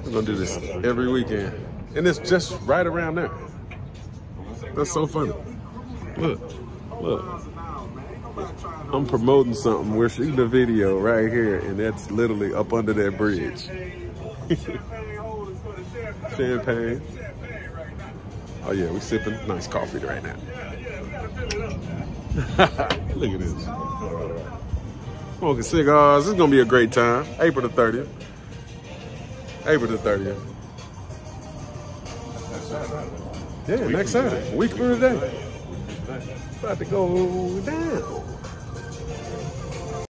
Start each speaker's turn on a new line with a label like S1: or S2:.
S1: We're gonna do this every weekend. And it's just right around there. That's so funny. Look, look. I'm promoting something. We're shooting a video right here, and that's literally up under that bridge. Champagne. Oh yeah, we're sipping nice coffee right now. Look at this. Smoking cigars. It's gonna be a great time. April the 30th. April the 30th. Yeah, next Saturday. A week from today. About to go down.